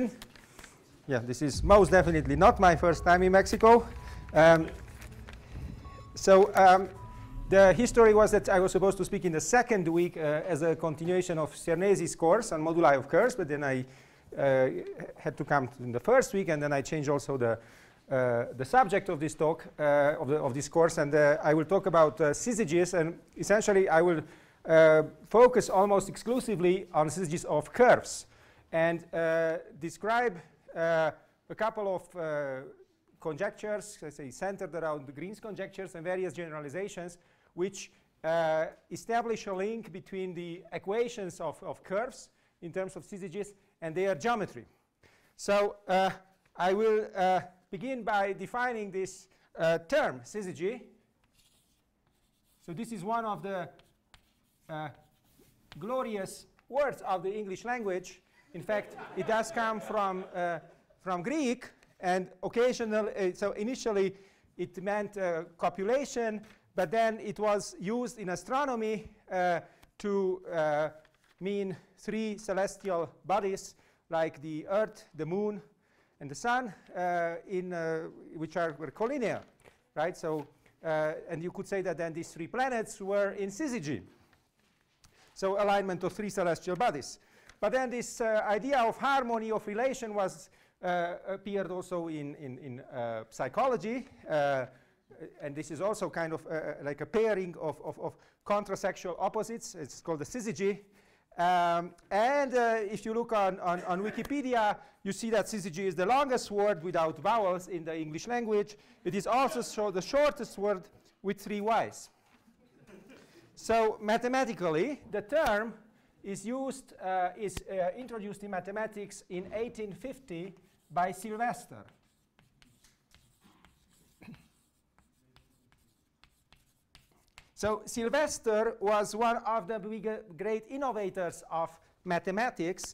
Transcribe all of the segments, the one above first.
Yeah, this is most definitely not my first time in Mexico. The history was that I was supposed to speak in the second week as a continuation of Cernesi's course on moduli of curves, but then I had to come in the first week, and then I changed also the subject of this talk, of this course, and I will talk about syzygies, and essentially I will focus almost exclusively on syzygies of curves, and describe a couple of conjectures, let's say, centered around the Green's conjectures and various generalizations, which establish a link between the equations of curves in terms of syzygies and their geometry. So I will begin by defining this term, syzygy. So this is one of the glorious words of the English language. In fact, it does come from Greek, and occasionally, so initially it meant copulation, but then it was used in astronomy to mean three celestial bodies like the Earth, the Moon, and the Sun, which were collinear, right? So, and you could say that then these three planets were in syzygy, so alignment of three celestial bodies. But then this idea of harmony of relation was appeared also in psychology, and this is also kind of like a pairing of contrasexual opposites. It's called the syzygy. If you look on Wikipedia, you see that syzygy is the longest word without vowels in the English language. It is also the shortest word with 3 Y's. So mathematically, the term is introduced in mathematics in 1850 by Sylvester. So Sylvester was one of the great innovators of mathematics.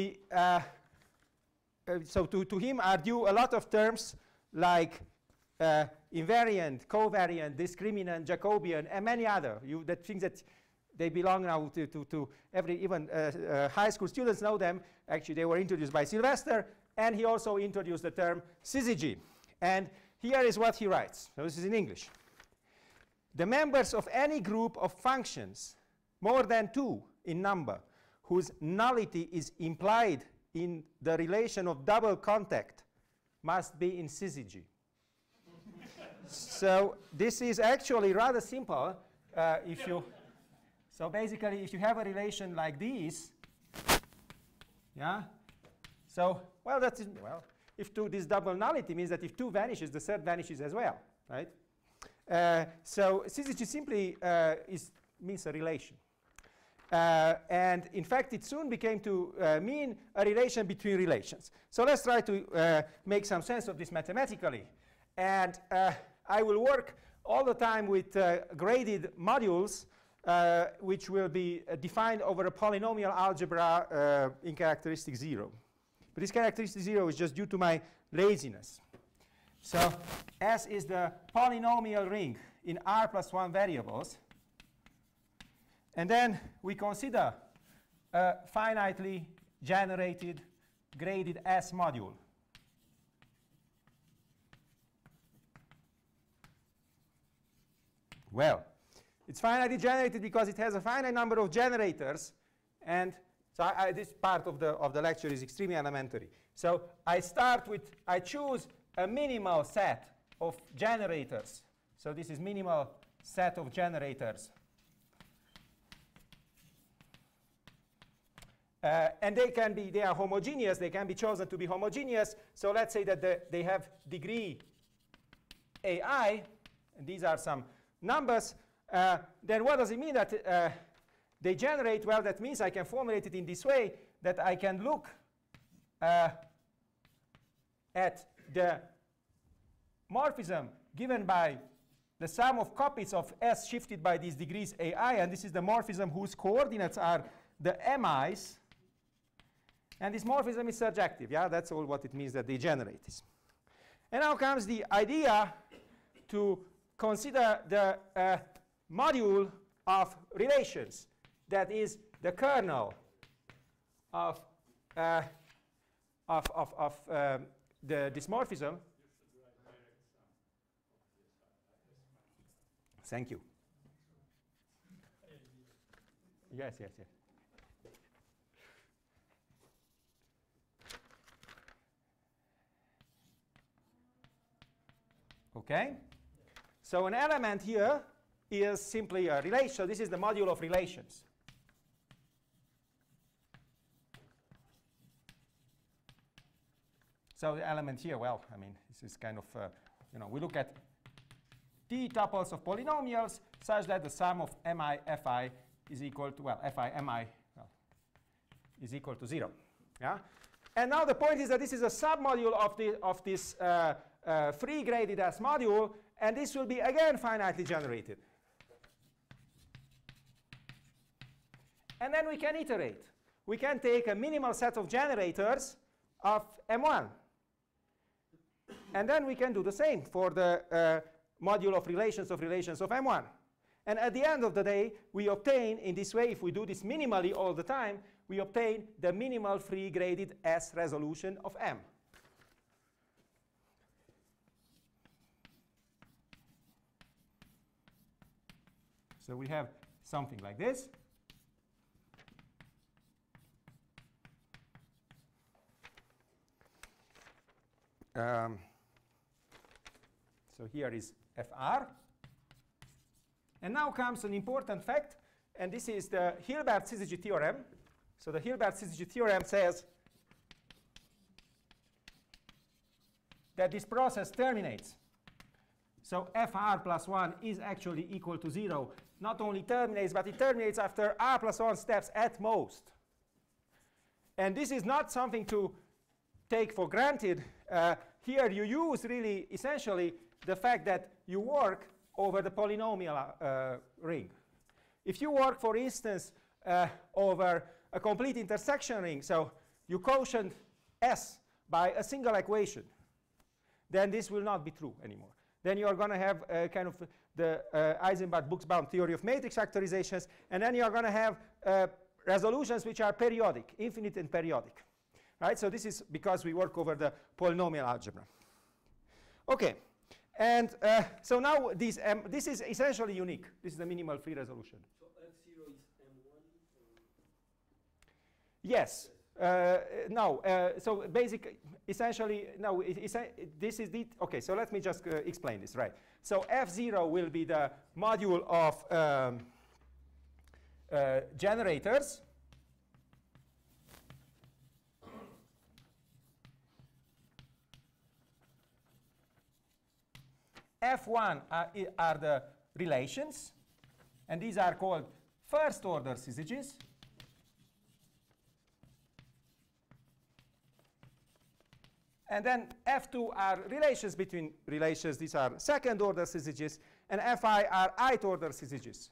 So to him are due a lot of terms like invariant, covariant, discriminant, Jacobian, and many other. That things that they belong now to every, even high school students know them. Actually, they were introduced by Sylvester, and he also introduced the term syzygy. And here is what he writes. So this is in English. The members of any group of functions, more than 2 in number, whose nullity is implied in the relation of double contact, must be in syzygy. So this is actually rather simple. So basically, if you have a relation like this, yeah. So if this double nullity means that if 2 vanishes, the third vanishes as well, right? So syzygy simply means a relation. And in fact, it soon became to mean a relation between relations. So let's try to make some sense of this mathematically. And I will work all the time with graded modules, which will be defined over a polynomial algebra in characteristic 0. But this characteristic 0 is just due to my laziness. So S is the polynomial ring in R plus 1 variables. And then we consider a finitely generated graded S module. Well, it's finitely generated because it has a finite number of generators, and so this part of the lecture is extremely elementary. So I choose a minimal set of generators. So this is minimal set of generators. And they are homogeneous. They can be chosen to be homogeneous. So let's say that they have degree AI, and these are some numbers. Then what does it mean that they generate? Well, that means I can formulate it in this way, that I can look at the morphism given by the sum of copies of S shifted by these degrees AI, and this is the morphism whose coordinates are the mi's. And this morphism is surjective. Yeah, that's all what it means that they generate this. And now comes the idea to consider the module of relations, that is the kernel of the dysmorphism. Thank you. Yes, yes, yes. Okay? So an element here is simply a relation. So this is the module of relations. So the element here, well, I mean, this is kind of, we look at t tuples of polynomials such that the sum of mi fi is equal to, well, fi mi is equal to 0. Yeah? And now the point is that this is a submodule of this free graded S module, and this will be again finitely generated. And then we can iterate. We can take a minimal set of generators of M1. And then we can do the same for the module of relations of M1. And at the end of the day, we obtain, in this way, if we do this minimally all the time, we obtain the minimal free graded S resolution of M. So we have something like this. So here is Fr. And now comes an important fact, and this is the Hilbert-Syzygy theorem. So the Hilbert-Syzygy theorem says that this process terminates. So Fr plus 1 is actually equal to 0. Not only terminates, but it terminates after r plus 1 steps at most. And this is not something to take for granted. Here you use really essentially the fact that you work over the polynomial ring. If you work, for instance, over a complete intersection ring, so you quotient S by a single equation, then this will not be true anymore. Then you are going to have kind of the Eisenbach-Buchsbaum theory of matrix factorizations, and then you are going to have resolutions which are periodic, infinite and periodic. Right? So this is because we work over the polynomial algebra. Okay. And so now this is essentially unique. This is the minimal free resolution. So F0 is M1? Yes. No. So essentially, no. This is the, okay. So let me just explain this. Right. So F0 will be the module of generators. F1 are the relations, and these are called first order syzygies. And then F2 are relations between relations. These are second order syzygies, and Fi are ith order syzygies.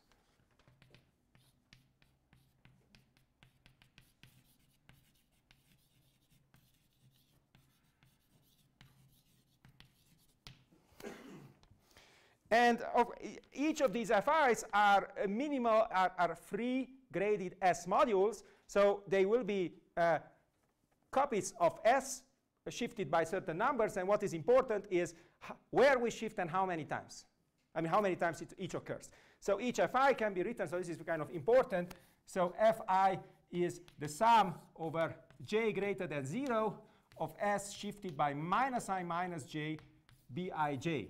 And each of these Fi's are minimal, are free graded S modules. So they will be copies of S shifted by certain numbers. And what is important is where we shift and how many times. I mean, how many times each occurs. So each Fi can be written. So this is kind of important. So Fi is the sum over j greater than 0 of S shifted by minus I minus j bij.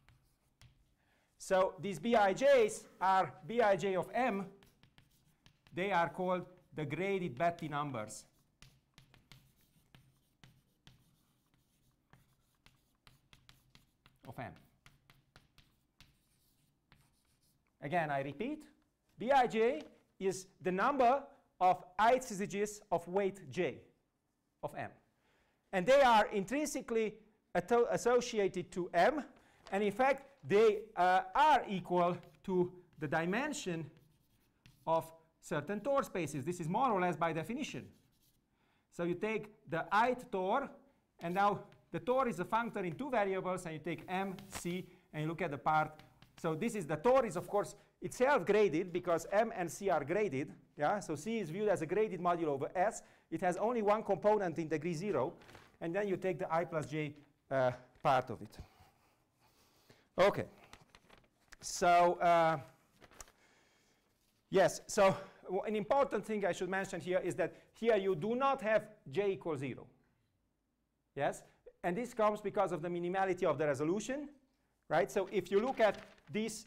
So these bij's are bij of M. They are called the graded Betti numbers. Of M. Again, I repeat, bij is the number of ith syzygies of weight j of M. And they are intrinsically associated to M. And in fact, they are equal to the dimension of certain Tor spaces. This is more or less by definition. So you take the ith Tor, and now the Tor is a functor in two variables, and you take M, C, and you look at the part. So this is the Tor is, of course, itself graded because M and C are graded. Yeah? So C is viewed as a graded module over S. it has only one component in degree 0, and then you take the I plus j part of it. Okay. So, yes, so an important thing I should mention here is that here you do not have j equals 0. Yes? And this comes because of the minimality of the resolution, right? So if you look at this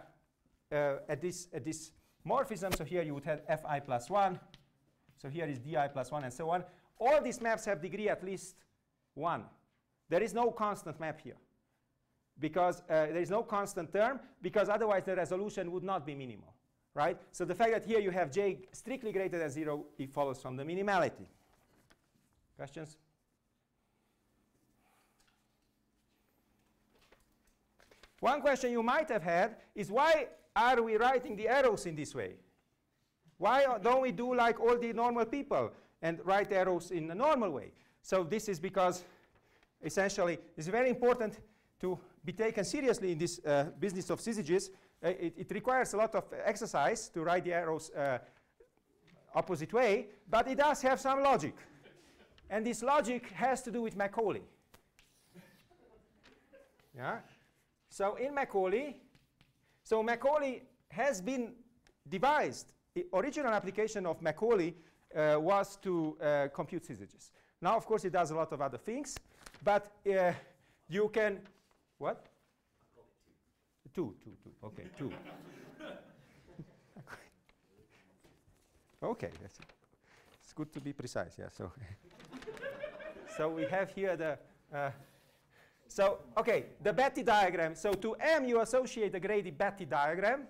morphism, so here you would have fi plus 1, so here is di plus 1, and so on. All these maps have degree at least 1. There is no constant map here, because there is no constant term, because otherwise the resolution would not be minimal, right? So the fact that here you have j strictly greater than 0, it follows from the minimality. Questions? One question you might have had is, why are we writing the arrows in this way? Why don't we do like all the normal people and write arrows in a normal way? So this is because essentially it's very important to be taken seriously in this business of syzygies. It requires a lot of exercise to write the arrows opposite way, but it does have some logic. And this logic has to do with Macaulay. Yeah? So in Macaulay, so Macaulay has been devised. The original application of Macaulay was to compute syzygies. Now, of course, it does a lot of other things, but you can, what? Two. Okay, 2. Okay, it's good to be precise, yeah. So, so we have here the, so, okay, the Betti diagram. So to M, you associate the Grady-Betti diagram.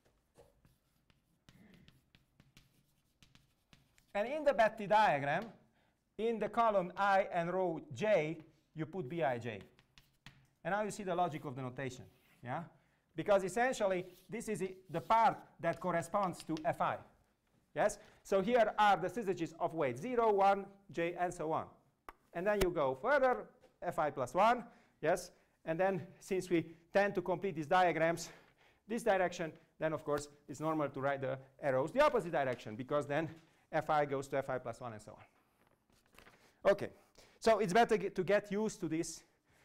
And in the Betti diagram, in the column I and row j, you put Bij. And now you see the logic of the notation, yeah? Because essentially, this is the part that corresponds to Fi, yes? So here are the syzygies of weight 0, 1, j, and so on. And then you go further, Fi plus 1, yes? And then since we tend to complete these diagrams, this direction, then of course, it's normal to write the arrows the opposite direction, because then Fi goes to Fi plus 1 and so on. Okay, so it's better to get used to this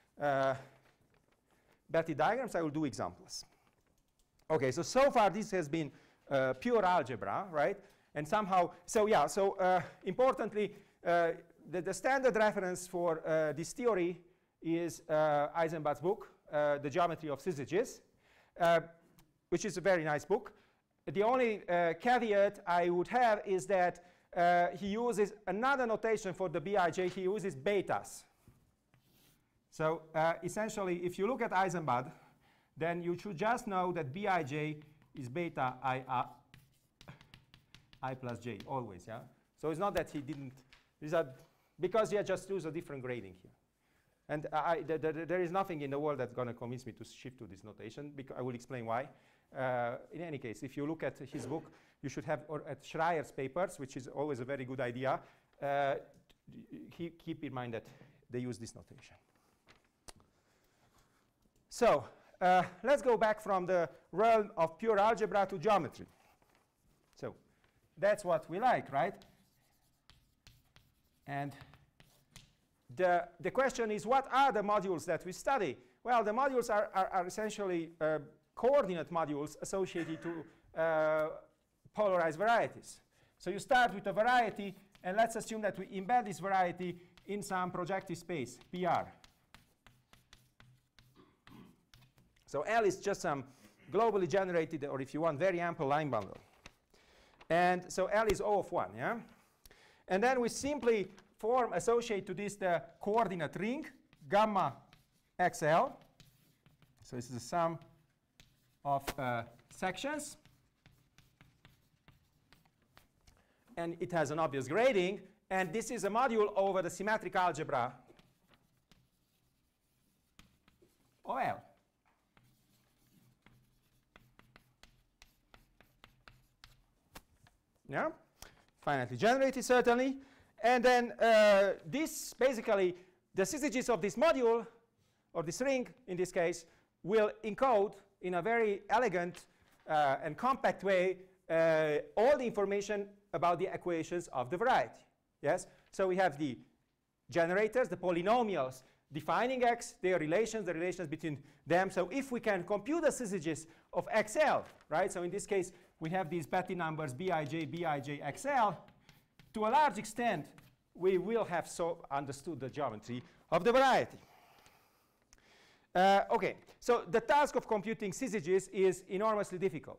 Betti diagrams. I will do examples. Okay, so far this has been pure algebra, right? And somehow, so yeah, so importantly, the standard reference for this theory is Eisenbach's book, The Geometry of Syzygies, which is a very nice book. The only caveat I would have is that he uses another notation for the Bij. He uses betas. So essentially, if you look at Eisenbach, then you should just know that Bij is beta I plus j, always, yeah? So it's not that he didn't, because he just used a different grading here. And there is nothing in the world that's going to convince me to shift to this notation, because I will explain why. In any case, if you look at his book, you should have, or at Schreier's papers, which is always a very good idea, keep in mind that they use this notation. So let's go back from the realm of pure algebra to geometry. So that's what we like, right? And the question is, what are the modules that we study? Well, the modules are essentially coordinate modules associated to polarized varieties. So you start with a variety, and let's assume that we embed this variety in some projective space, PR. So L is just some globally generated, or if you want, very ample line bundle. And so L is O of 1, yeah? And then we simply associate to this the coordinate ring, gamma XL. So this is the sum of sections. And it has an obvious grading. And this is a module over the symmetric algebra OL. Yeah, finitely generated, certainly. And then this, basically, the syzygies of this module, or this ring in this case, will encode in a very elegant and compact way all the information about the equations of the variety. Yes? So we have the generators, the polynomials defining x, their relations, the relations between them. So if we can compute the syzygies of XL, right? So in this case, we have these Betti numbers Bij, Bij, XL. To a large extent, we will have so understood the geometry of the variety. OK, so the task of computing syzygies is enormously difficult.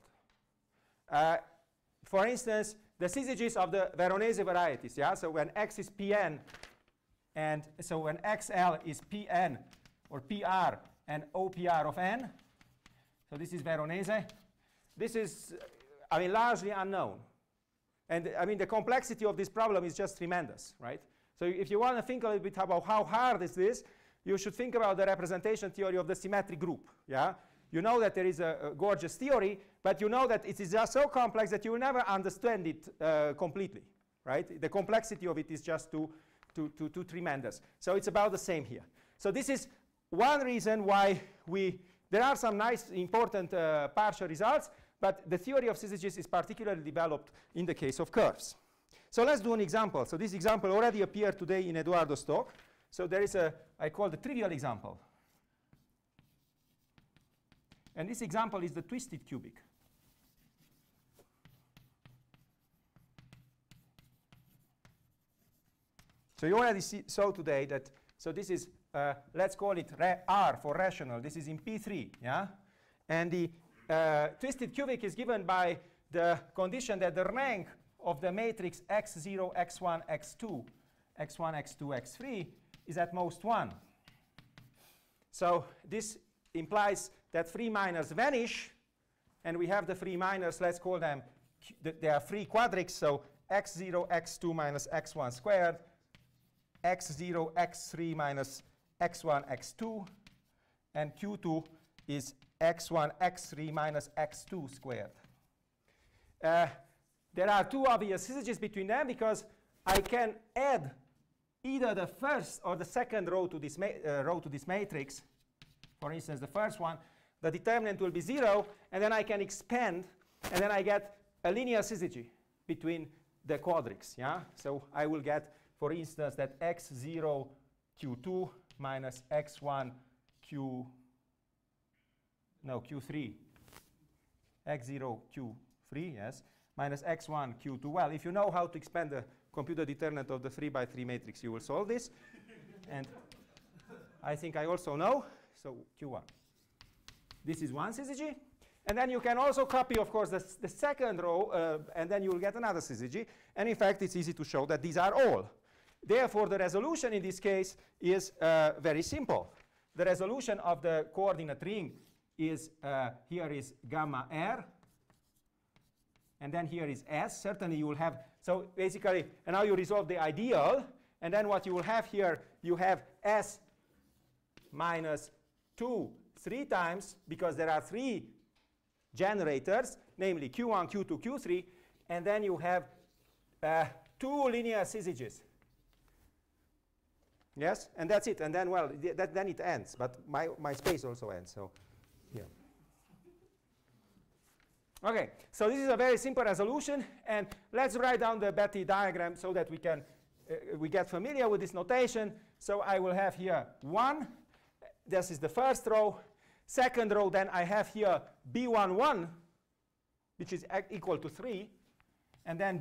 For instance, the syzygies of the Veronese varieties, yeah? So when x is Pn, and so when XL is Pn or PR and OPR of n, so this is Veronese, this is, I mean, largely unknown. And I mean, the complexity of this problem is just tremendous, right? So if you want to think a little bit about how hard is this, you should think about the representation theory of the symmetric group, yeah? You know that there is a gorgeous theory, but you know that it is just so complex that you will never understand it completely, right? The complexity of it is just too tremendous. So it's about the same here. So this is one reason why there are some nice, important partial results, but the theory of syzygies is particularly developed in the case of curves. So let's do an example. So this example already appeared today in Eduardo's talk. So there is I call the trivial example. And this example is the twisted cubic. So you already saw today that, so this is, let's call it R for rational. This is in P3, yeah? And the twisted cubic is given by the condition that the rank of the matrix x0, x1, x2, x1, x2, x3 is at most 1. So this implies that free minors vanish, and we have the free minors, let's call them, they are free quadrics, so x0, x2 minus x1 squared, x0, x3 minus x1, x2, and q2 is x1, x3 minus x2 squared. There are two obvious syzygies between them because I can add either the first or the second row to this matrix. For instance, the first one, the determinant will be 0, and then I can expand, and then I get a linear syzygy between the quadrics. Yeah? So I will get, for instance, that x0 q2 minus x1 q3, x0 q3, yes, minus x1 q2. Well, if you know how to expand the computer determinant of the 3 by 3 matrix, you will solve this. And I think I also know, so q1. This is one syzygy. And then you can also copy, of course, the second row, and then you will get another syzygy. And in fact, it's easy to show that these are all. Therefore, the resolution in this case is very simple. The resolution of the coordinate ring is, here is gamma r, and then here is s. Certainly you will have, so basically, and now you resolve the ideal, and then what you will have here, you have s minus 2 3 times, because there are 3 generators, namely q1, q2, q3, and then you have 2 linear syzygies. Yes, and that's it. And then, well, then it ends. But my space also ends. So, yeah. OK, so this is a very simple resolution. And let's write down the Betti diagram so that we can we get familiar with this notation. So I will have here 1. This is the first row. Second row, then I have here B11, which is equal to 3. And then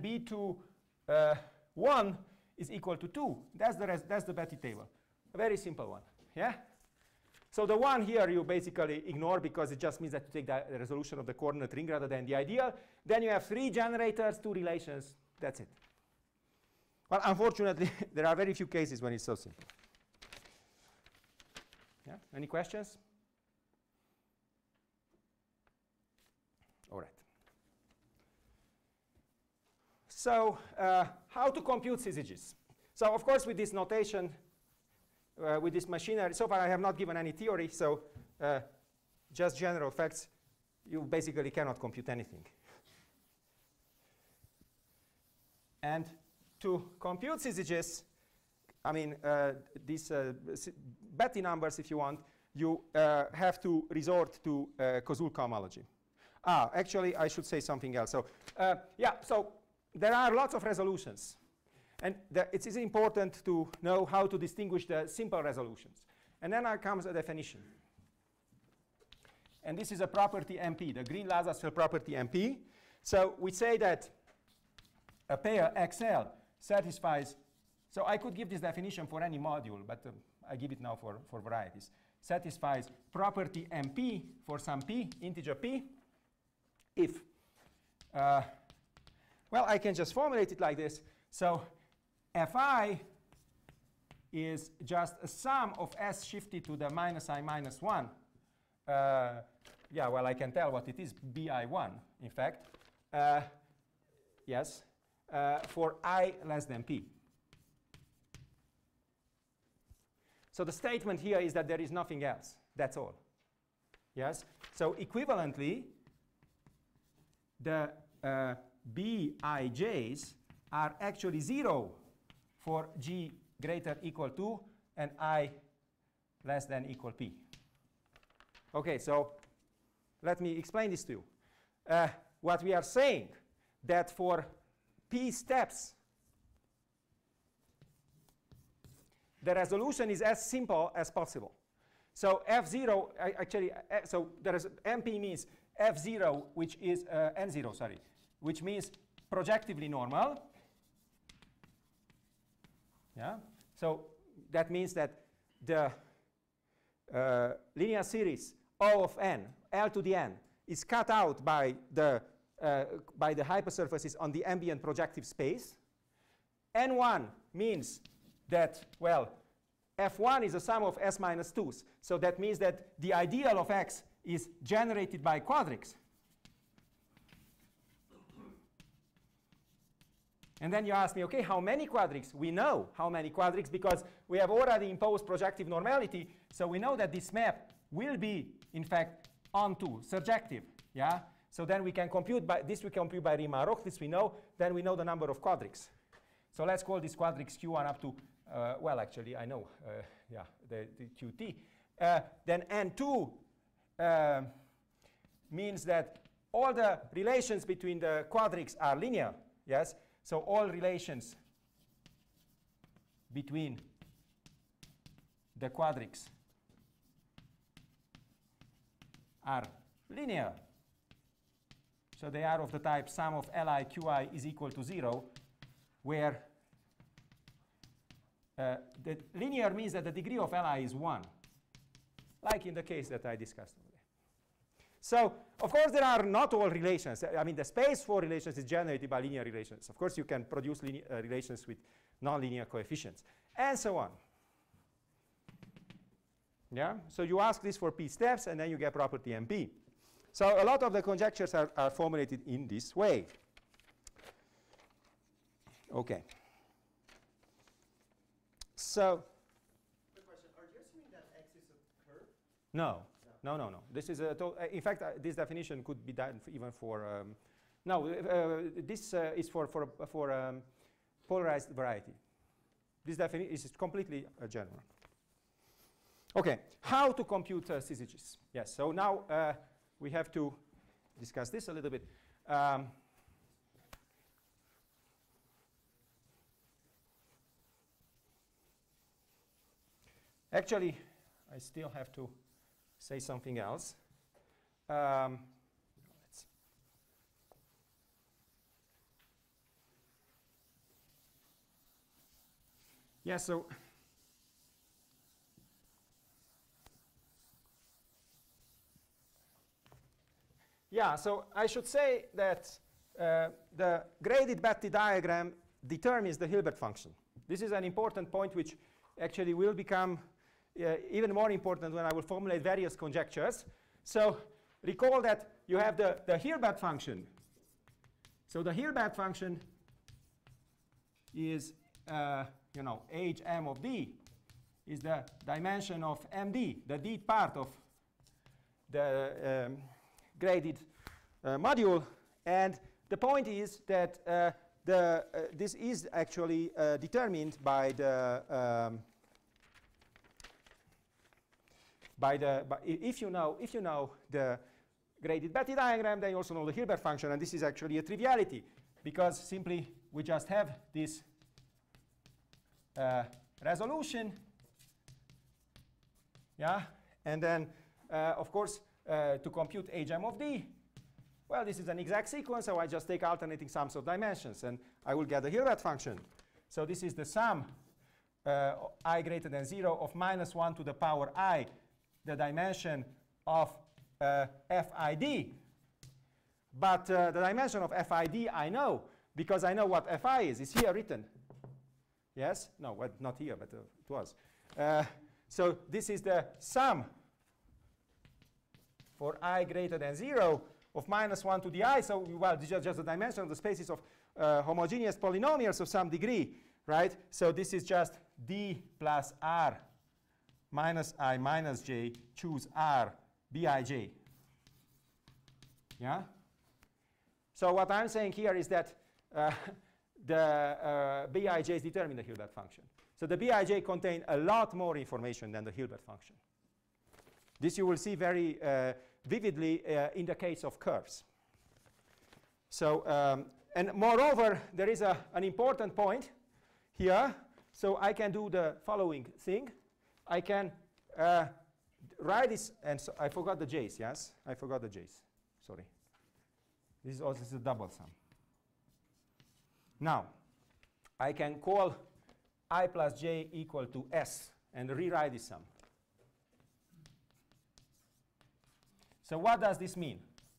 B21 is equal to 2. That's the Betti table. A very simple one. Yeah? So the 1 here you basically ignore because it just means that you take the resolution of the coordinate ring rather than the ideal. Then you have 3 generators, 2 relations. That's it. Well, unfortunately, there are very few cases when it's so simple. Yeah? Any questions? All right. So how to compute syzygies? So of course, with this notation, with this machinery, so far I have not given any theory, so just general facts, you basically cannot compute anything. And to compute syzygies, I mean, these Betti numbers, if you want, you have to resort to Koszul cohomology. Actually, I should say something else. So yeah, so there are lots of resolutions. And it is important to know how to distinguish the simple resolutions. And then comes a definition. And this is a property MP, the Green-Lazarsfeld property MP. So we say that a pair XL satisfies, so I could give this definition for any module, but I give it now for varieties. Satisfies property MP for some p, integer p, if, well, I can just formulate it like this. So Fi is just a sum of s shifted to the minus I minus 1. Yeah, well, I can tell what it is, bi1, in fact. Yes, for I less than p. So the statement here is that there is nothing else. That's all. Yes? So equivalently, the bij's are actually 0 for g greater equal to and I less than equal p. OK, so let me explain this to you. What we are saying that for p steps, the resolution is as simple as possible. So F0, so there is MP means F0, which is N0, sorry, which means projectively normal. Yeah. So that means that the linear series O of n, L to the n, is cut out by the hypersurfaces on the ambient projective space. N1 means that, well, F1 is a sum of s minus 2s. So that means that the ideal of x is generated by quadrics. And then you ask me, OK, how many quadrics? We know how many quadrics because we have already imposed projective normality. So we know that this map will be, in fact, onto surjective. Yeah? So then we can compute by this, we compute by Riemann-Roch, this we know. Then we know the number of quadrics. So let's call this quadrics Q1 up to, well, actually, I know, yeah, the Qt. Then N2 means that all the relations between the quadrics are linear. Yes? So all relations between the quadrics are linear. So they are of the type sum of Li Qi is equal to 0, where the linear means that the degree of Li is 1, like in the case that I discussed over there. So, of course, there are not all relations. I mean, the space for relations is generated by linear relations. Of course, you can produce relations with nonlinear coefficients, and so on. Yeah? So you ask this for p steps, and then you get property MP. So a lot of the conjectures are formulated in this way. OK. So, quick question. Are you assuming that x is a curve? No. No. This is a in fact, this definition could be done even for no. This is for polarized variety. This definition is completely general. OK, how to compute syzygies? Yes. So now we have to discuss this a little bit. Actually, I still have to say something else. Yeah, so I should say that the graded Betti diagram determines the Hilbert function. This is an important point which actually will become even more important when I will formulate various conjectures. So recall that you have the Hilbert function. So the Hilbert function is, h m of d is the dimension of md, the d part of the graded module. And the point is that this is actually determined by the if you know the graded Betti diagram, then you also know the Hilbert function, and this is actually a triviality because simply we just have this resolution. Yeah, and then of course to compute hgem of d, well, this is an exact sequence, so I just take alternating sums of dimensions, and I will get the Hilbert function. So this is the sum I greater than 0 of -1 to the power I, the dimension of FID. But the dimension of FID I know, because I know what Fi is. It's here written. Yes? No, well, not here, but it was. So this is the sum for I greater than 0 of -1 to the I. So, well, this is just the dimension of the spaces of homogeneous polynomials of some degree, right? So this is just D plus R minus I minus J, choose R, Bij. Yeah? So what I'm saying here is that the Bij's determine the Hilbert function. So the Bij contain a lot more information than the Hilbert function. This you will see very vividly in the case of curves. So, and moreover, there is an important point here. So I can do the following thing. I can write this, and so I forgot the J's, yes? I forgot the J's, sorry. This is also a double sum. Now, I can call I plus j equal to S and rewrite this sum. So what does this mean?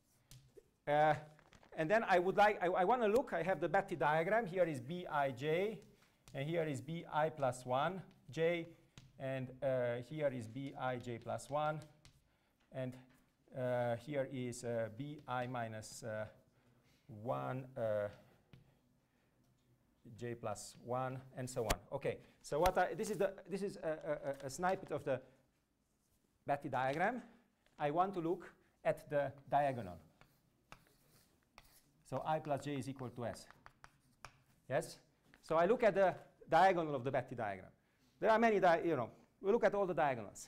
And then I would like, I want to look, I have the Betti diagram. Here is Bij, and here is Bi plus 1, j, and here is Bij plus 1, and here is Bi minus 1, j plus 1, and so on. Okay, so what this is a snippet of the Betti diagram. I want to look at the diagonal. So I plus j is equal to S. Yes? So I look at the diagonal of the Betti diagram. There are many, we look at all the diagonals.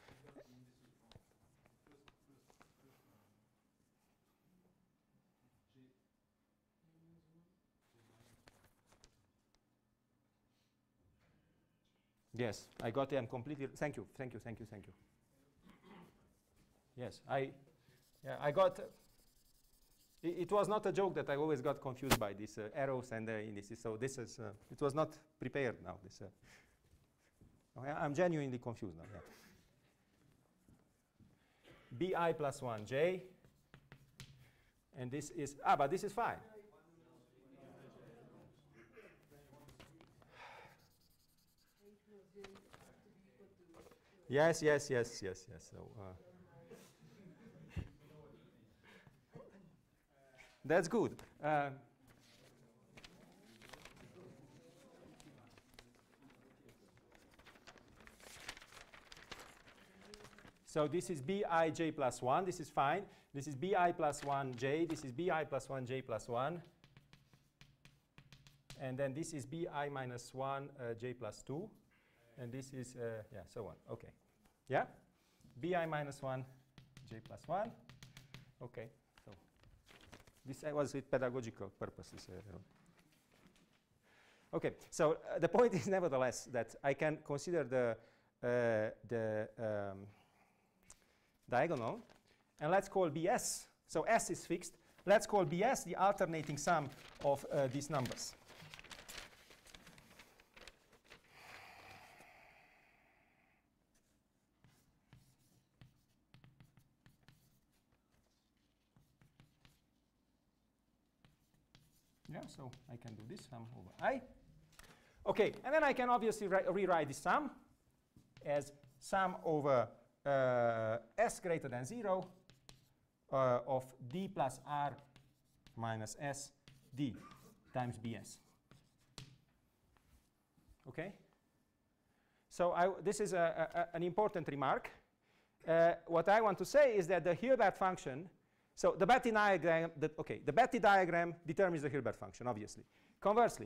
Yes, I got them completely. Thank you. Yes, I got. It was not a joke that I always got confused by these arrows and indices. So this is. It was not prepared now. This. I'm genuinely confused now. Yeah. Bi plus 1 j, and this is but this is fine. Yes. So, that's good. So this is Bij plus 1. This is fine. This is Bi plus 1 j. This is Bi plus 1 j plus 1. And then this is Bi minus 1 j plus 2. And this is, so on. OK. Yeah? Bi minus 1 j plus 1. OK. So this was with pedagogical purposes. OK. So the point is, nevertheless, that I can consider the diagonal. And let's call Bs. So S is fixed. Let's call Bs the alternating sum of these numbers. Yeah, so I can do this sum over I. OK, and then I can obviously rewrite this sum as sum over S greater than 0 of D plus R minus S D times Bs. OK? So this is an important remark. What I want to say is that the Hilbert function, so the Betti diagram, the Betti diagram determines the Hilbert function, obviously. Conversely,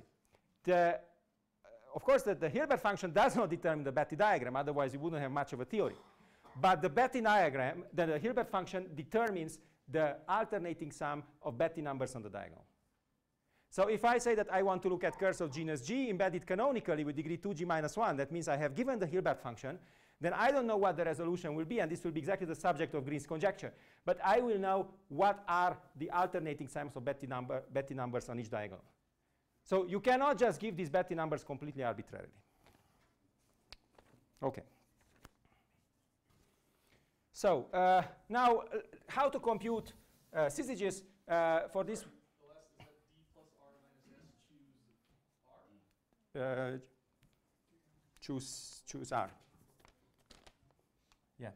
of course, the Hilbert function does not determine the Betti diagram, otherwise you wouldn't have much of a theory. But the Betti diagram, the Hilbert function determines the alternating sum of Betti numbers on the diagonal. So if I say that I want to look at curves of genus G embedded canonically with degree 2G minus 1, that means I have given the Hilbert function, then I don't know what the resolution will be, and this will be exactly the subject of Green's conjecture. But I will know what are the alternating sums of Betti numbers on each diagonal. So you cannot just give these Betti numbers completely arbitrarily. Okay. So now, how to compute syzygius for this? The last is that D plus R minus S Choose R. Yeah.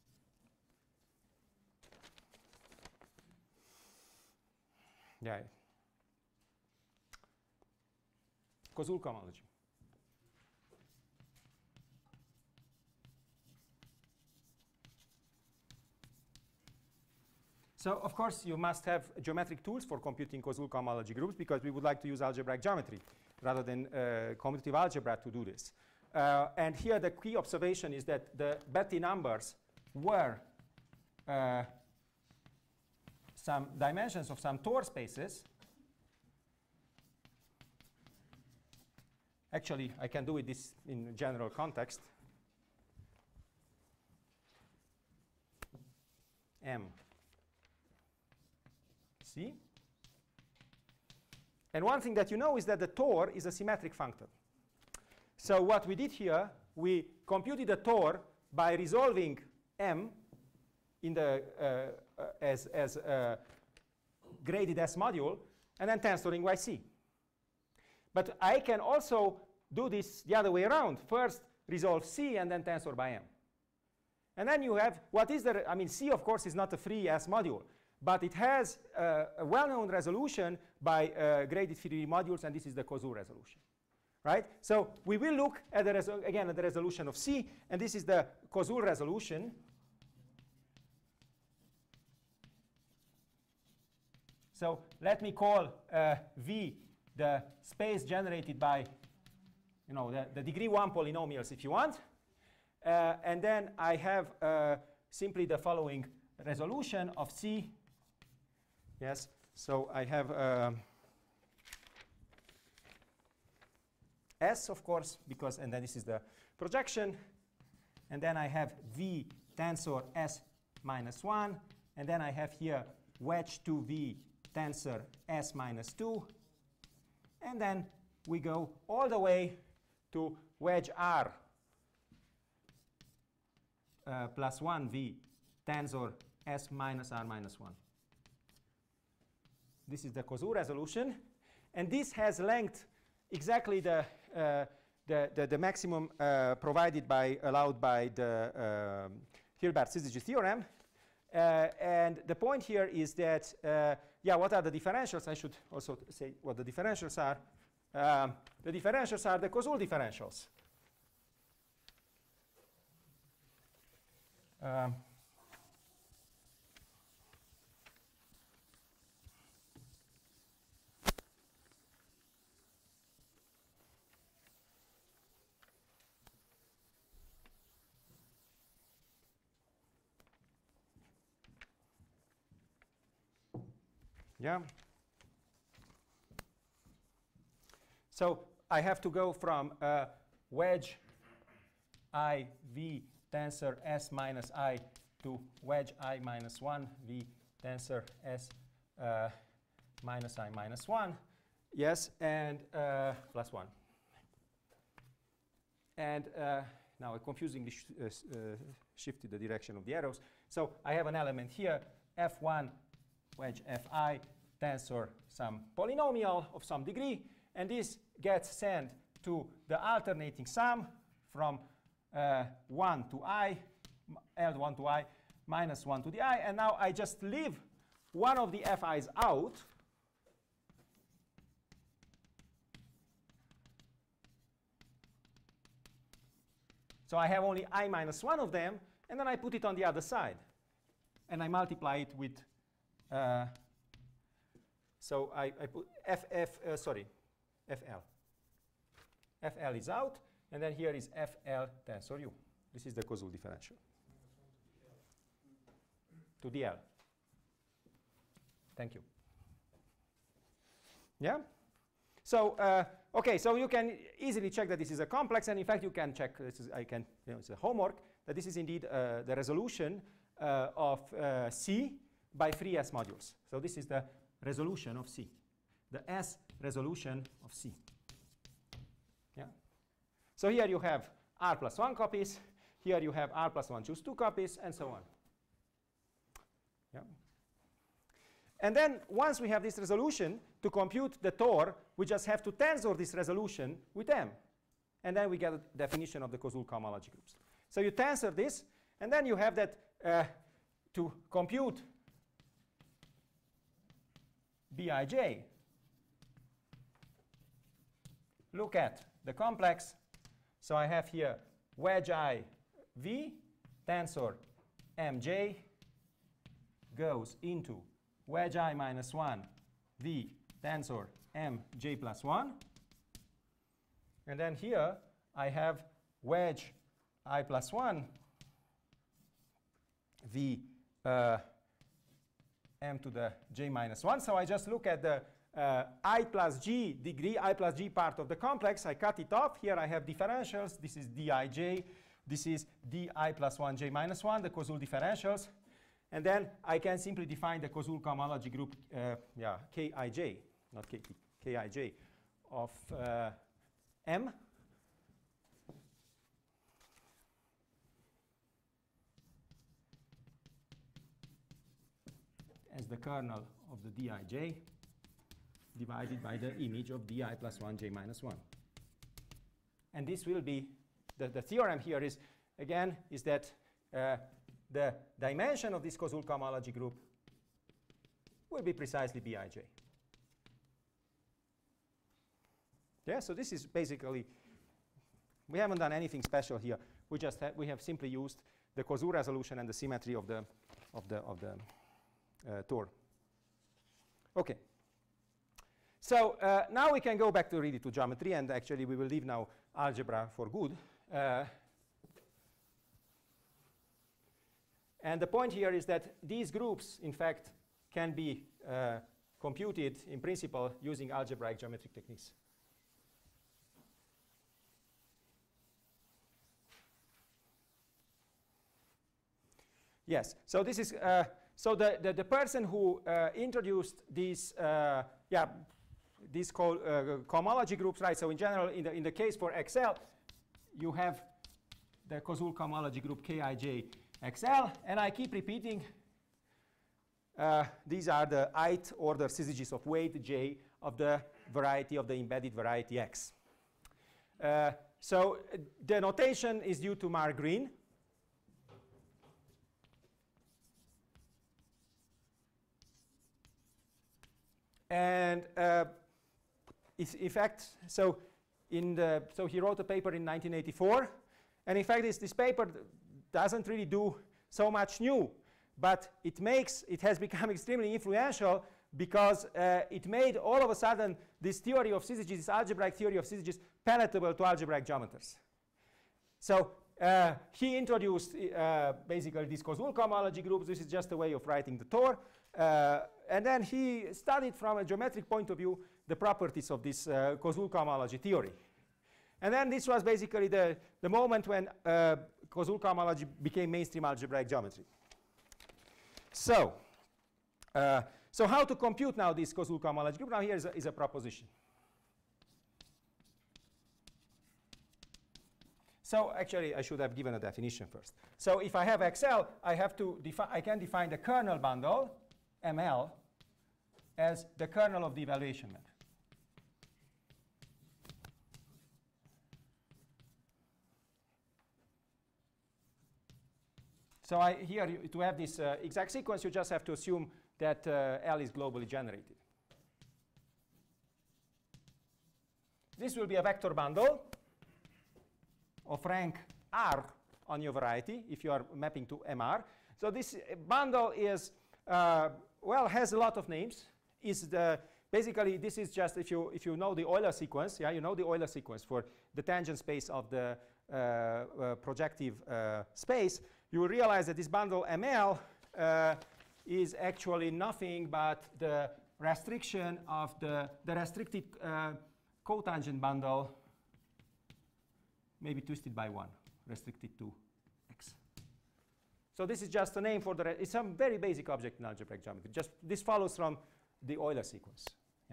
Yeah. Kozul cohomology. So, of course, you must have geometric tools for computing Kozul cohomology groups, because we would like to use algebraic geometry rather than commutative algebra to do this. And here the key observation is that the Betti numbers were some dimensions of some Tor spaces. Actually, I can do it this in general context. M. See? And one thing that you know is that the Tor is a symmetric functor. So what we did here, we computed a Tor by resolving M in the as a graded S module, and then tensoring YC. But I can also do this the other way around. First resolve C and then tensor by M. And then you have, what is the, I mean, C of course is not a free S module, but it has a well-known resolution by graded Fourier modules, and this is the Kozul resolution. Right? So we will look at the again at the resolution of C, and this is the Kozul resolution. So let me call V the space generated by, you know, the degree 1 polynomials if you want. And then I have simply the following resolution of C. Yes, so I have S, of course, because, and then this is the projection. And then I have V tensor S minus 1. And then I have here wedge 2V tensor S minus 2. And then we go all the way to wedge R plus 1V tensor S minus R minus 1. This is the Kozul resolution. And this has length exactly the maximum provided by, allowed by the Hilbert-Syzygy theorem. And the point here is that, yeah, what are the differentials? I should also say what the differentials are. The differentials are the Kozul differentials. Yeah. So I have to go from wedge I V tensor S minus I to wedge I minus 1 V tensor S minus I minus 1. Yes, and plus 1. And now I confusingly shifted the direction of the arrows. So I have an element here, F1 wedge Fi tensor some polynomial of some degree, and this gets sent to the alternating sum from 1 to I, L1 to I, minus 1 to the I, and now I just leave one of the Fi's out. So I have only I minus 1 of them, and then I put it on the other side. And I multiply it with, so I put FL. FL is out, and then here is FL tensor U. This is the Kozul differential. To the L. Thank you. Yeah? So okay, so you can easily check that this is a complex, and in fact you can check, it's a homework, that this is indeed the resolution of C by 3S modules. So this is the resolution of C, the S resolution of C. Yeah. So here you have R plus 1 copies, here you have R plus 1 choose 2 copies, and so on. Yeah. And then once we have this resolution, to compute the Tor, we just have to tensor this resolution with M. And then we get a definition of the Koszul cohomology groups. So you tensor this, and then you have that to compute Bij. Look at the complex. So I have here wedge I V, tensor Mj goes into wedge I minus 1 V tensor Mj plus 1. And then here I have wedge I plus 1 V m to the j minus 1. So I just look at the I plus g degree, I plus g part of the complex. I cut it off. Here I have differentials. This is dij. This is di plus 1 j minus 1, the Koszul differentials. And then I can simply define the Koszul cohomology group, Kij, not Kt, Kij of M. As the kernel of the Dij divided by the image of di plus 1 j minus 1. And this will be, the theorem here is, again, is that the dimension of this Koszul cohomology group will be precisely Bij. Yeah, so this is basically, we haven't done anything special here. We just we have simply used the Koszul resolution and the symmetry of the Tor. Okay. So now we can go back to really to geometry, and actually we will leave now algebra for good. And the point here is that these groups, in fact, can be computed in principle using algebraic geometric techniques. Yes. So this is so the person who introduced these these cohomology groups, right? So in general, in the case for XL, you have the Koszul cohomology group Kij XL, and I keep repeating. These are the ith order syzygies of weight J of the variety of the embedded variety X. So the notation is due to Mark Green. And in fact, so he wrote a paper in 1984, and in fact this paper doesn't really do so much new, but it has become extremely influential because it made all of a sudden this theory of syzygies, this algebraic theory of syzygies, palatable to algebraic geometers. So he introduced basically these Koszul cohomology groups. This is just a way of writing the Tor. And then he studied from a geometric point of view the properties of this Koszul cohomology theory. And then this was basically the moment when Koszul cohomology became mainstream algebraic geometry. So, so how to compute now this Koszul cohomology group? Now here is a proposition. So actually, I should have given a definition first. So if I have XL, I can define the kernel bundle, ML, as the kernel of the evaluation map. So here, to have this exact sequence, you just have to assume that L is globally generated. This will be a vector bundle of rank R on your variety, if you are mapping to MR. So this bundle is, well, has a lot of names. Basically, this is just, if you know the Euler sequence, yeah, you know the Euler sequence for the tangent space of the projective space, you will realize that this bundle ML is actually nothing but the restriction of the restricted cotangent bundle may be twisted by 1, restricted to x. So this is just a name for the, it's some very basic object in algebraic geometry. Just this follows from the Euler sequence.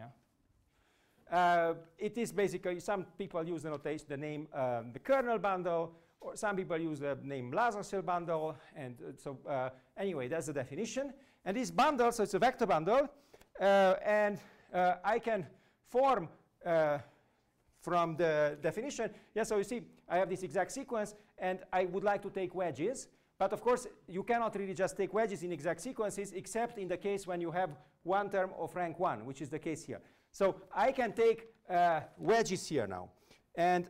Yeah. It is basically, some people use the notation, the name, the kernel bundle, or some people use the name Lazarcil bundle. And so anyway, that's the definition. And this bundle, so it's a vector bundle, and I can form from the definition. Yeah, so you see, I have this exact sequence, and I would like to take wedges. But of course, you cannot really just take wedges in exact sequences, except in the case when you have one term of rank 1, which is the case here. So I can take wedges here now. And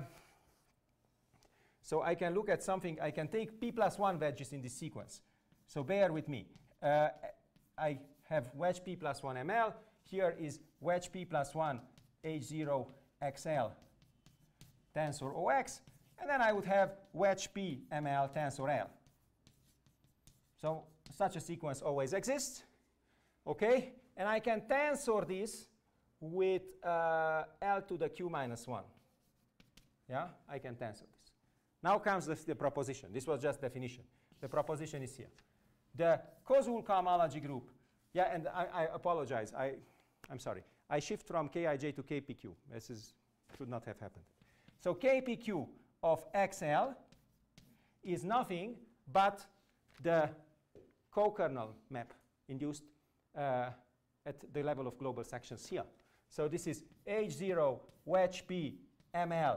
so I can look at something. I can take p plus 1 wedges in this sequence. So bear with me. I have wedge p plus 1 ml. Here is wedge p plus 1 h0 xl tensor ox. And then I would have wedge p ml tensor l. So such a sequence always exists. OK? And I can tensor this with l to the q minus 1. Yeah? I can tensor this. Now comes the proposition. This was just definition. The proposition is here. The Koszul cohomology group. Yeah, and I apologize. I'm sorry. I shift from Kij to Kpq. This should not have happened. So Kpq of xl is nothing but the co-kernel map induced at the level of global sections here. So this is h0 wedge p ml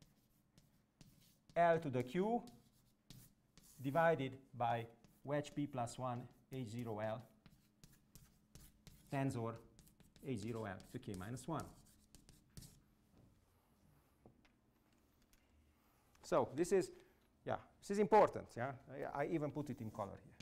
l to the q divided by wedge p plus 1 h0l tensor h0l to k minus 1. So this is, yeah, this is important. Yeah, I even put it in color here.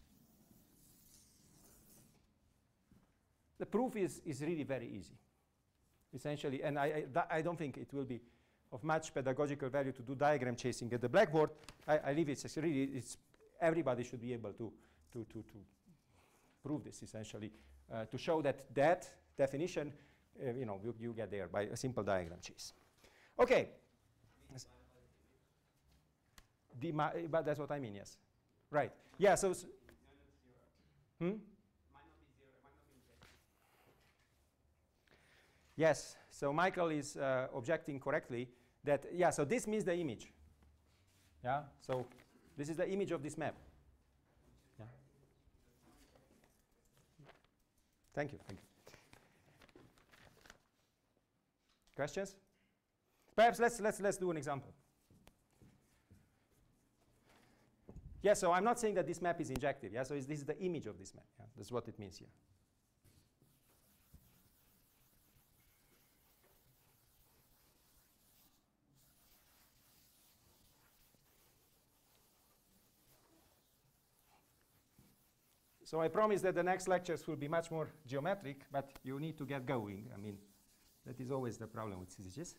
The proof is really very easy, essentially, and I don't think it will be of much pedagogical value to do diagram chasing at the blackboard. I leave it. It's everybody should be able to prove this, essentially, to show that that definition, you get there by a simple diagram chase. Okay. But that's what I mean, yes. Right. Yeah, so. Yes, so Michael is objecting correctly that, yeah, so this means the image. Yeah, so this is the image of this map. Yeah. Thank you, thank you. Questions? Perhaps let's do an example. Yeah, so I'm not saying that this map is injective. Yeah, so this is the image of this map. Yeah, that's what it means here. So I promise that the next lectures will be much more geometric, but you need to get going. I mean, that is always the problem with syzygies.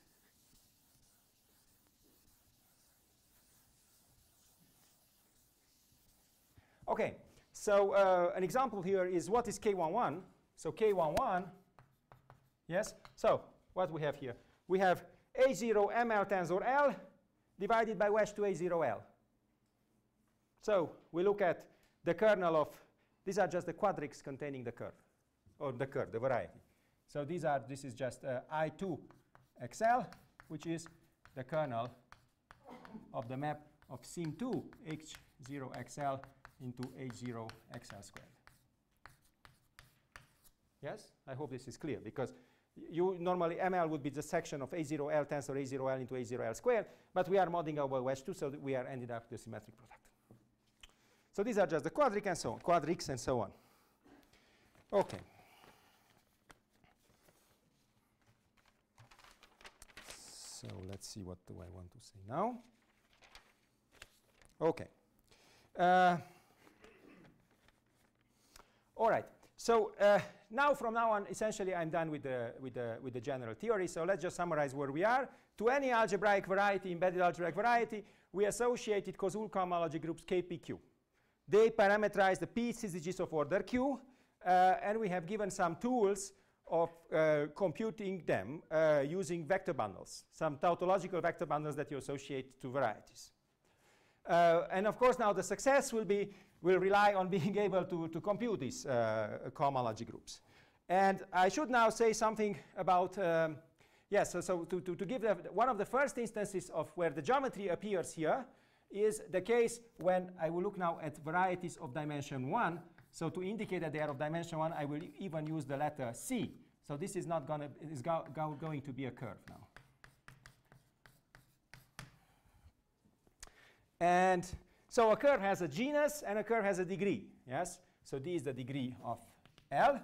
OK, so an example here is what is K11. So K11, yes? So what we have here? We have H0 ml tensor L divided by wedge to H0L. So we look at the kernel of, these are just the quadrics containing the curve, or the curve, the variety. So this is just I2 XL, which is the kernel of the map of sim2 H0 XL into H0 XL squared. Yes? I hope this is clear, because you normally ML would be the section of H0L tensor H0L into H0L squared, but we are modding over wedge 2, so that we are ended up with the symmetric product. So these are just the quadric and so on, quadrics and so on. OK. So let's see, what do I want to say now? OK. All right. So now, from now on, essentially, I'm done with the general theory. So let's just summarize where we are. To any algebraic variety, embedded algebraic variety, we associated Koszul cohomology groups KPQ. They parameterize the p syzygies of order Q, and we have given some tools of computing them using vector bundles, some tautological vector bundles that you associate to varieties. And of course, now the success will rely on being able to compute these cohomology groups. And I should now say something about, yes, so to give one of the first instances of where the geometry appears here is the case when I will look now at varieties of dimension 1. So to indicate that they are of dimension 1, I will even use the letter C. So this is not going to be a curve now. And so a curve has a genus and a curve has a degree. Yes. So D is the degree of L.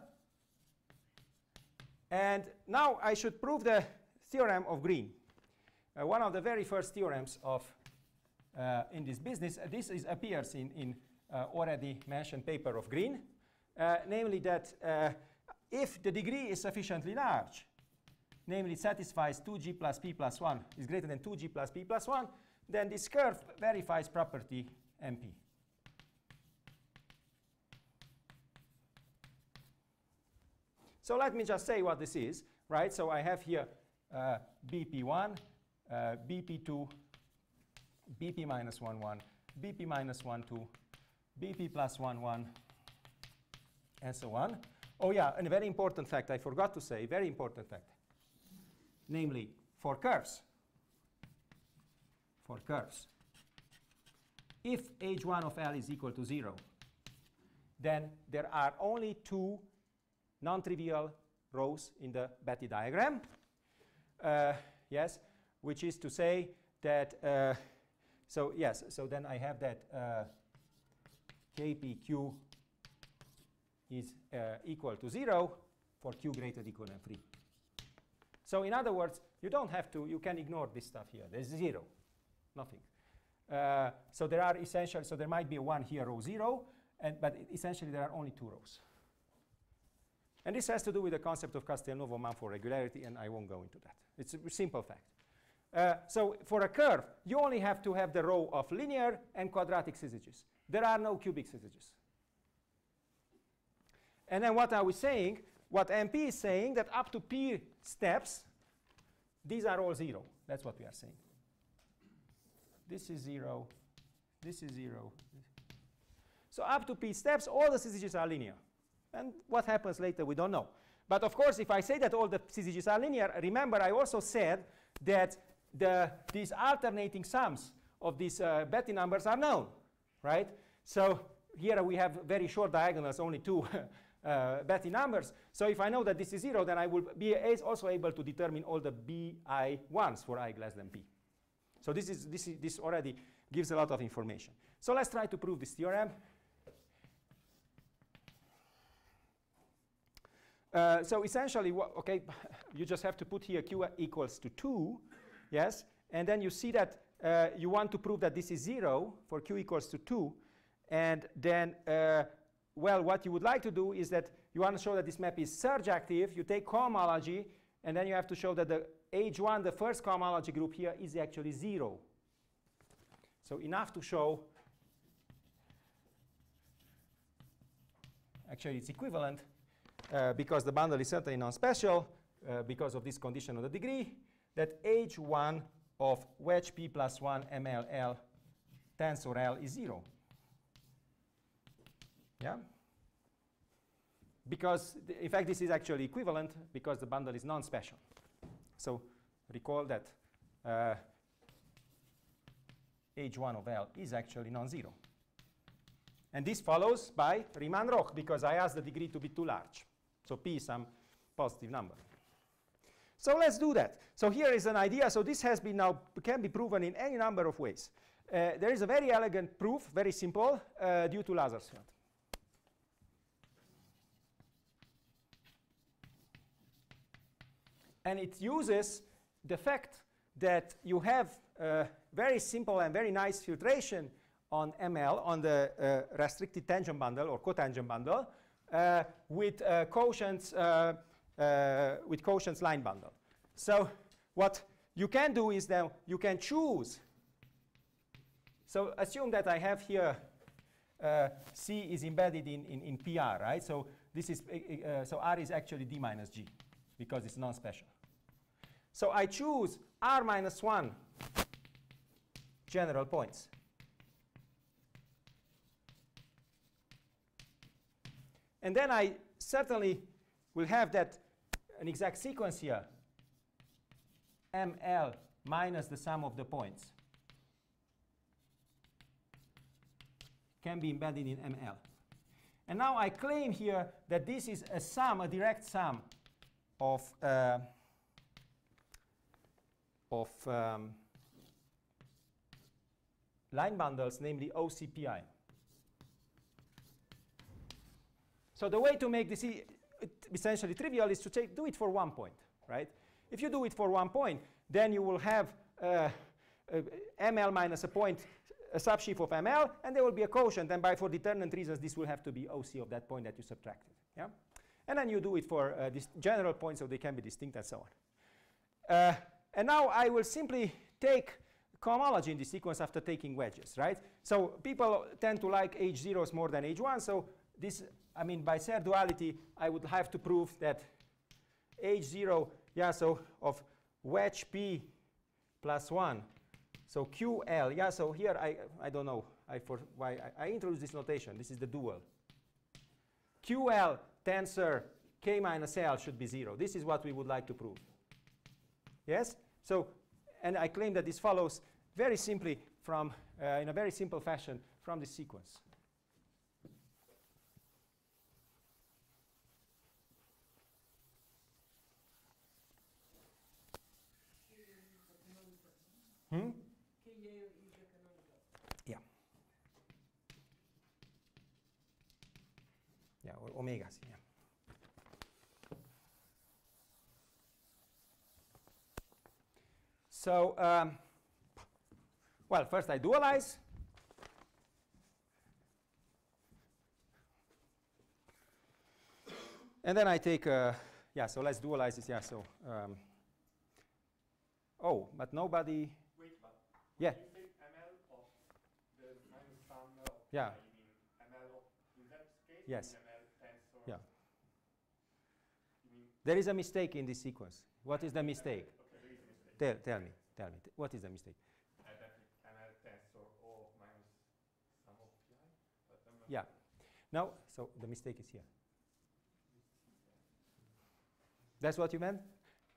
And now I should prove the theorem of Green. One of the very first theorems of in this business. This appears in already mentioned paper of Green, namely that if the degree is sufficiently large, namely it satisfies 2g plus p plus 1 is greater than 2g plus p plus 1, then this curve verifies property MP. So let me just say what this is, right? So I have here BP1, BP2, BP minus 1, 1, BP minus 1, 2, BP plus 1, 1, and so on. Oh yeah, and a very important fact I forgot to say, very important fact. Namely, for curves, if h1 of L is equal to 0, then there are only two non-trivial rows in the Betti diagram. Yes, which is to say that, so yes, so then I have that KPQ is equal to 0 for Q greater than equal than 3. So in other words, you don't have to, you can ignore this stuff here. There's 0, nothing. So there are essentially, so there might be a 1 here, row 0, but essentially there are only 2 rows. And this has to do with the concept of Castelnuovo-Mumford regularity, and I won't go into that. It's a simple fact. So for a curve, you only have to have the row of linear and quadratic syzygies. There are no cubic syzygies. And then what are we saying? What MP is saying, that up to p steps, these are all 0. That's what we are saying. This is 0. This is 0. So up to p steps, all the syzygies are linear. And what happens later, we don't know. But of course, if I say that all the syzygies are linear, remember I also said that these alternating sums of these Betti numbers are known, right? So here we have very short diagonals, only 2 Betti numbers. So if I know that this is 0, then I will be also able to determine all the BI1s for I less than P. So this already gives a lot of information. So let's try to prove this theorem. So essentially, okay, you just have to put here Q equals to 2, yes? And then you see that you want to prove that this is 0 for Q equals to 2. And then, well, what you would like to do is that you want to show that this map is surjective. You take cohomology, and then you have to show that the H1, the first cohomology group here, is actually 0. So enough to show, actually it's equivalent, because the bundle is certainly non-special, because of this condition of the degree, that H1 of wedge P plus 1 MLL tensor L is 0. Yeah? Because, in fact, this is actually equivalent because the bundle is non-special. So recall that H1 of L is actually non-zero. And this follows by Riemann-Roch, because I asked the degree to be too large. So P is some positive number. So let's do that. So here is an idea. So this has been now can be proven in any number of ways. There is a very elegant proof, very simple, due to Lazarsfeld. And it uses the fact that you have very simple and very nice filtration on ML, on the restricted tangent bundle or cotangent bundle, with quotients line bundle. So what you can do is that you can choose. So assume that I have here C is embedded in PR, right? So this is so R is actually D minus G because it's non-special. So I choose R minus 1 general points. And then I certainly will have that an exact sequence here, ML minus the sum of the points can be embedded in ML. And now I claim here that this is a sum, a direct sum of line bundles, namely OCPI. So the way to make this essentially trivial is to do it for 1 point, right? If you do it for 1 point, then you will have ML minus a point, a subsheaf of ML, and there will be a quotient. And for determinant reasons, this will have to be OC of that point that you subtracted. Yeah? And then you do it for these general points, so they can be distinct and so on. And now I will simply take cohomology in this sequence after taking wedges, right? So people tend to like H0s more than H1. So this, I mean, by Serre duality, I would have to prove that H0, yeah, so of wedge P plus 1. So QL, yeah, so here I don't know why I introduced this notation. This is the dual. QL tensor K minus L should be 0. This is what we would like to prove. Yes? So, and I claim that this follows very simply from, in a very simple fashion, from this sequence. Hmm? Yeah. Yeah, or omegas, yeah. So, well, first I dualize. And then I take, yeah, so let's dualize this, yeah, so. Oh, but nobody. Wait, but yeah. you take ML of the minus sum of yeah. you mean ML of, in that case, yes. ML tensor. Yeah. You mean there is a mistake in this sequence. What is the mistake? Okay, there is a mistake. Tell me. What is the mistake? I think ML tensor O minus sum of pi. But I'm not Yeah. No, so the mistake is here. That's what you meant?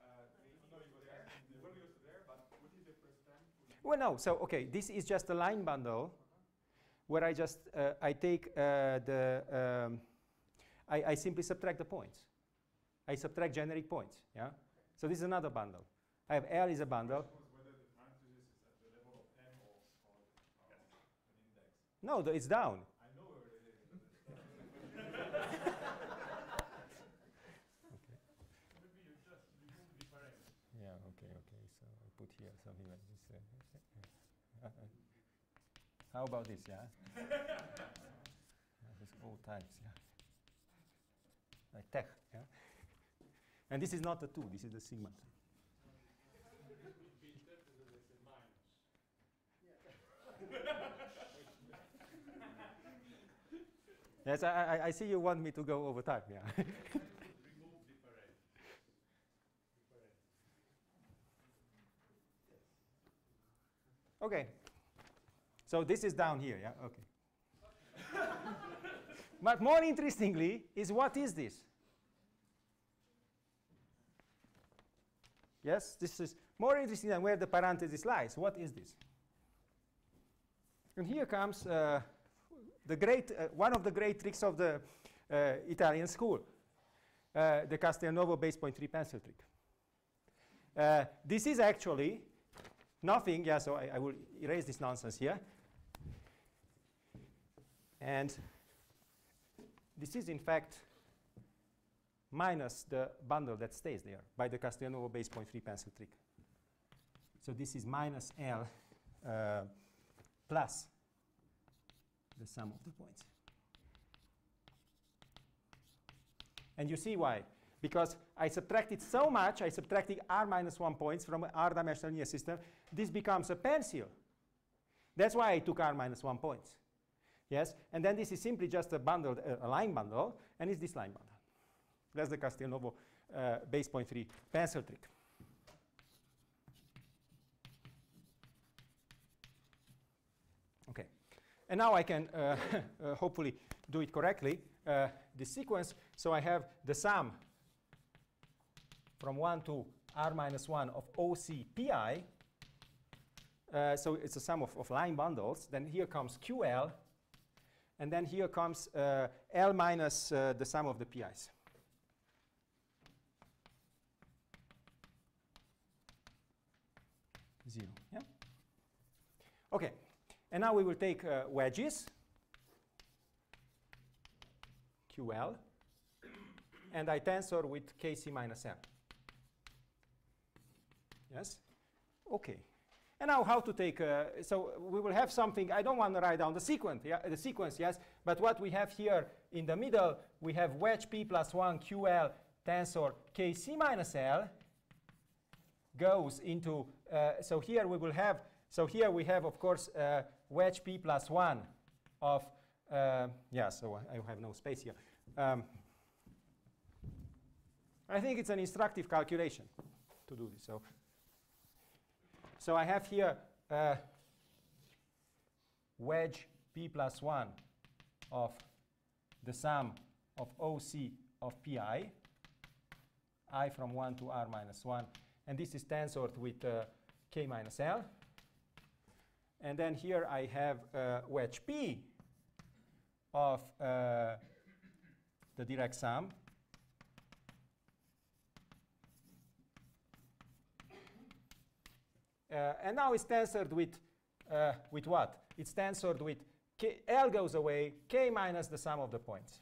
Well, no. So, okay, this is just a line bundle where I just I take I simply subtract the points. I subtract generic points. Yeah. So this is another bundle. I have L is a bundle. No, it's down. I know where it is. Maybe you just remove difference. Yeah. Okay. So I put here something like this. How about this? Yeah. This all types. Yeah. Like tech. Yeah. And this is not the 2. This is the sigma. Yes, I see you want me to go over time. Yeah. Okay. So this is down here. Yeah. Okay. But more interestingly is what is this? Yes, this is more interesting than where the parenthesis lies. What is this? And here comes the great, one of the great tricks of the Italian school, the Castelnuovo base point 3 pencil trick. This is actually nothing. Yeah, so I will erase this nonsense here. And this is, in fact, minus the bundle that stays there by the Castelnuovo base point 3 pencil trick. So this is minus L plus the sum of the points. And you see why. Because I subtracted so much, I subtracted R minus 1 points from an R-dimensional linear system, this becomes a pencil. That's why I took R minus 1 points. Yes, and then this is simply just a bundled a line bundle, and it's this line bundle. That's the Castelnuovo base point 3 pencil trick. Okay, and now I can hopefully do it correctly. The sequence, so I have the sum from 1 to r minus 1 of OC pi. So it's a sum of line bundles. Then here comes QL, and then here comes L minus the sum of the PIs. Zero, yeah? Okay, and now we will take wedges, QL, and I tensor with KC minus L. Yes? Okay. And now how to take, so we will have something, I don't want to write down the sequence, yes, but what we have here in the middle, we have wedge P plus 1 QL tensor KC minus L goes into, so here we will have, so here we have, of course, wedge P plus 1 of, yeah, so I have no space here. I think it's an instructive calculation to do this. So I have here wedge P plus 1 of the sum of OC of PI, I from 1 to r minus 1. And this is tensored with K minus L. And then here I have wedge P of the direct sum and now it's tensored with what? It's tensored with K, L goes away, K minus the sum of the points.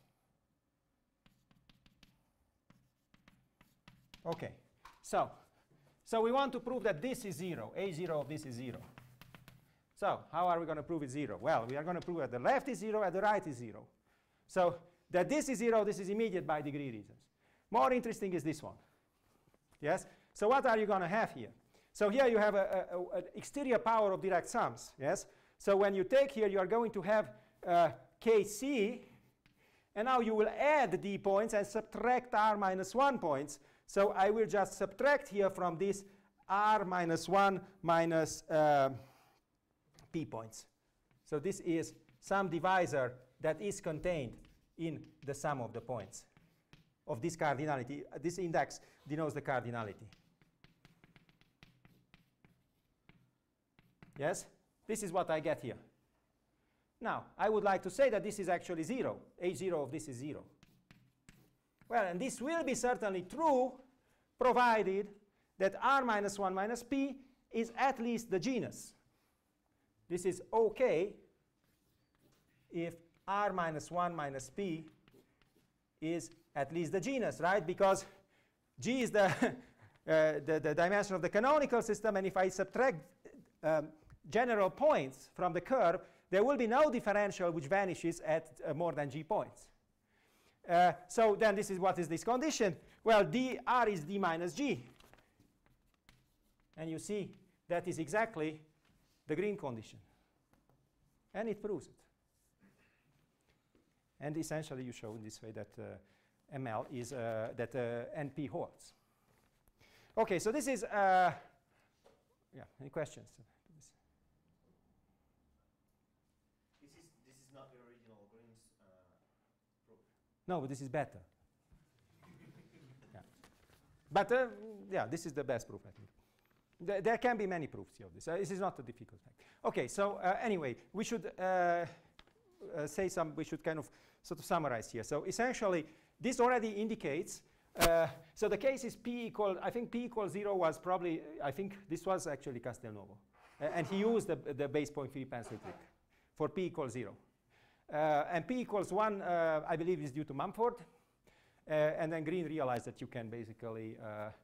Okay, so we want to prove that this is 0, A0 of this is 0. So how are we going to prove it 0? Well, we are going to prove that the left is 0 and the right is 0. So that this is 0, this is immediate by degree reasons. More interesting is this one. Yes? So what are you going to have here? So here you have an exterior power of direct sums. Yes? So when you take here, you are going to have Kc, and now you will add d points and subtract r minus 1 points. So I will just subtract here from this r minus 1 minus p points. So this is some divisor that is contained in the sum of the points of this cardinality. This index denotes the cardinality. Yes? This is what I get here. Now, I would like to say that this is actually 0. A0 of this is 0. Well, and this will be certainly true provided that r minus 1 minus p is at least the genus. This is OK if r minus 1 minus p is at least the genus, right? Because G is the dimension of the canonical system, and if I subtract general points from the curve, there will be no differential which vanishes at more than G points. So then this is what is this condition? Well, dr is d minus G. And you see that is exactly the green condition. And it proves it. And essentially you show in this way that ML is, that NP holds. OK, so this is, yeah, any questions? This is not the original Green's proof. No, but this is better. Yeah. But yeah, this is the best proof, I think. There can be many proofs here of this. This is not a difficult fact. OK, so anyway, we should say some, we should kind of sort of summarize here. So essentially, this already indicates, so the case is P equal, I think P equals 0 was probably, I think this was actually Castelnuovo. And he used the base point 3 pencil trick for P equals 0. And P equals 1, I believe, is due to Mumford. And then Green realized that you can basically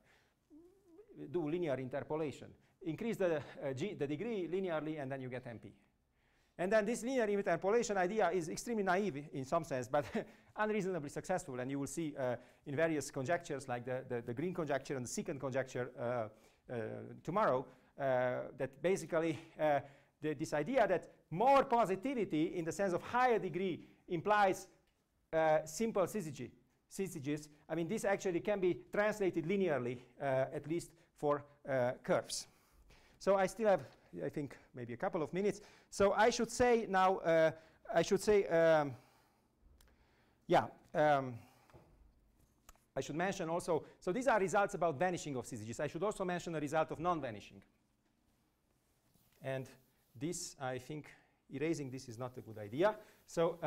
do linear interpolation. Increase the degree linearly, and then you get MP. And then this linear interpolation idea is extremely naive in some sense, but unreasonably successful. And you will see in various conjectures, like the Green conjecture and the secant conjecture tomorrow, that basically this idea that more positivity in the sense of higher degree implies simple syzygies. I mean, this actually can be translated linearly, at least for curves. So I still have, I think, maybe a couple of minutes. So I should say now, I should mention also, so these are results about vanishing of syzygies. I should also mention a result of non-vanishing. And this, I think, erasing this is not a good idea. So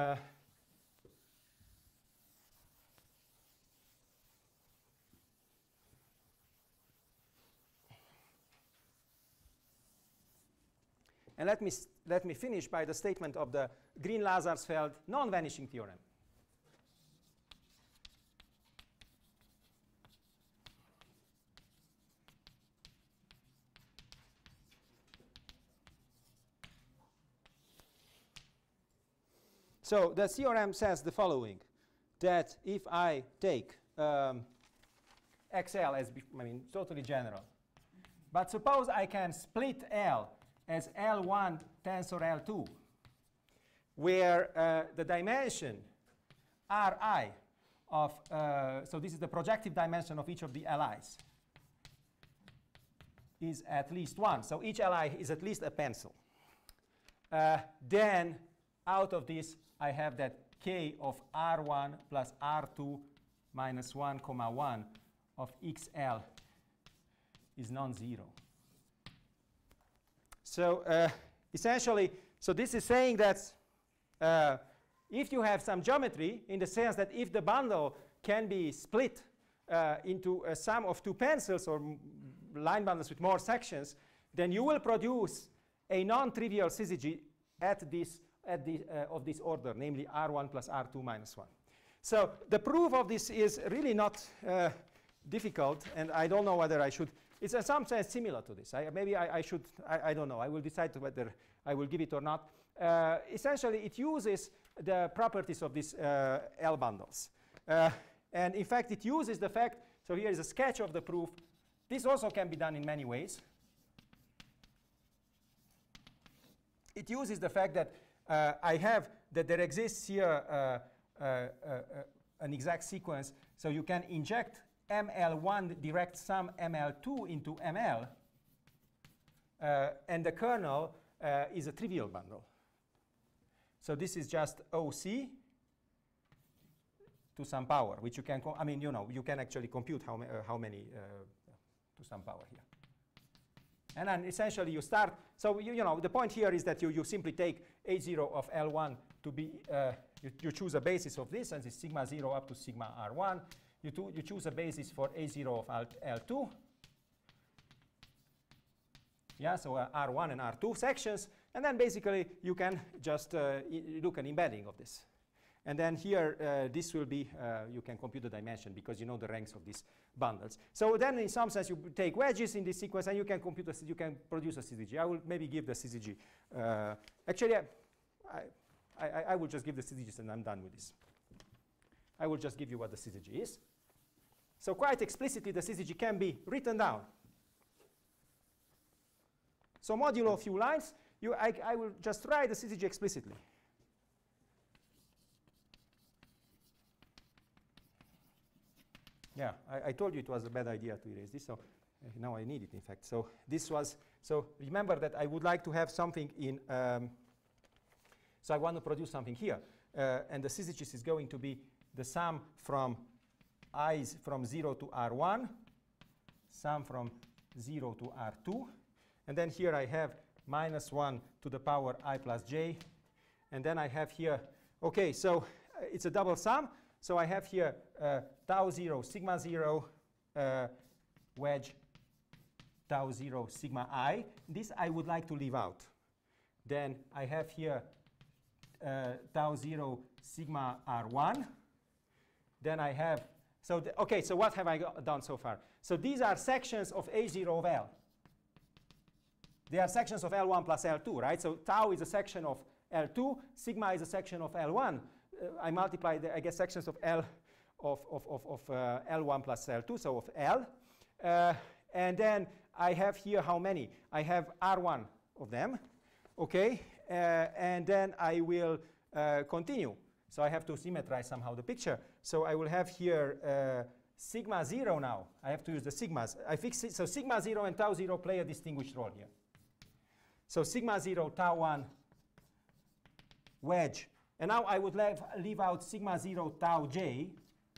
and let me finish by the statement of the Green-Lazarsfeld non-vanishing theorem. So the theorem says the following, that if I take XL as, I mean, totally general, but suppose I can split L as L1 tensor L2, where the dimension Ri of, so this is the projective dimension of each of the Li's, is at least 1. So each Li is at least a pencil. Then out of this, I have that K of R1 plus R2 minus 1, 1 of XL is non-zero. So essentially, so this is saying that if you have some geometry, in the sense that if the bundle can be split into a sum of two pencils or line bundles with more sections, then you will produce a non-trivial syzygy at this of this order, namely R1 plus R2 minus 1. So the proof of this is really not difficult, and I don't know whether I should. It's in some sense similar to this. Maybe I should, I don't know. I will decide whether I will give it or not. Essentially, it uses the properties of these L bundles. And in fact, it uses the fact, so here is a sketch of the proof. This also can be done in many ways. It uses the fact that I have that there exists here an exact sequence, so you can inject ML1 direct sum ML2 into ML, and the kernel is a trivial bundle. So this is just OC to some power, which you can, I mean, you know, you can actually compute how many to some power here. And then essentially you start, so you know, the point here is that you simply take A0 of L1 to be, you choose a basis of this, and it's sigma 0 up to sigma R1. You choose a basis for A0 of L2. Yeah, so R1 and R2 sections. And then basically you can just look an embedding of this. And then here, this will be, you can compute the dimension because you know the ranks of these bundles. So then in some sense you take wedges in this sequence and you can compute, you can produce a syzygy. I will maybe give the syzygy. Actually, I will just give the syzygies and I'm done with this. I will just give you what the syzygy is. So quite explicitly, the syzygy can be written down. So modulo a few lines, I will just write the syzygy explicitly. Yeah, I told you it was a bad idea to erase this, so now I need it, in fact. So this was, so remember that I would like to have something in, so I want to produce something here. And the syzygy is going to be the sum from i's from 0 to R1, sum from 0 to R2. And then here I have minus 1 to the power I plus j. And then I have here, OK, so it's a double sum. So I have here tau 0, sigma 0, wedge tau 0, sigma I. This I would like to leave out. Then I have here tau 0, sigma R1. Then I have, so OK, so what have I done so far? So these are sections of A0 of L. They are sections of L1 plus L2, right? So tau is a section of L2, sigma is a section of L1. I multiply the, I guess, sections of L of L1 plus L2, so of L. And then I have here how many? I have R1 of them, OK? and then I will continue. So I have to symmetrize somehow the picture. So I will have here sigma 0 now. I have to use the sigmas. I fix it. So sigma 0 and tau 0 play a distinguished role here. So sigma 0, tau 1, wedge. And now I would leave out sigma 0, tau j.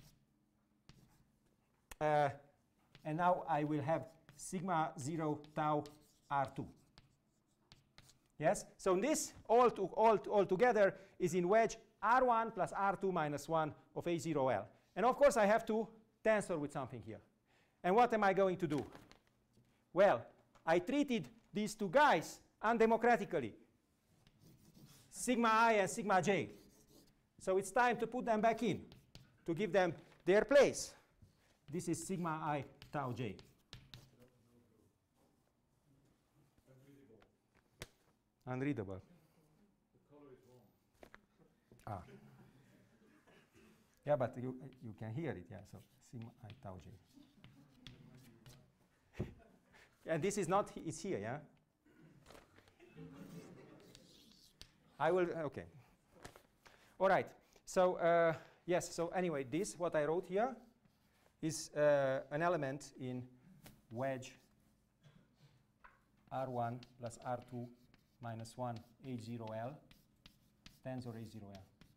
And now I will have sigma 0, tau r2. Yes? So this all together is in wedge r1 plus r2 minus 1 of a0l. And of course, I have to tensor with something here. And what am I going to do? Well, I treated these two guys undemocratically, sigma I and sigma j. So it's time to put them back in, to give them their place. This is sigma I tau j. Unreadable. The color is wrong. Ah. Yeah, but you can hear it, yeah, so sigma I tau j. And this is not, it's here, yeah? I will, okay. All right, so yes, so anyway, this, what I wrote here, is an element in wedge R1 plus R2 minus 1 H0L, tensor H0L.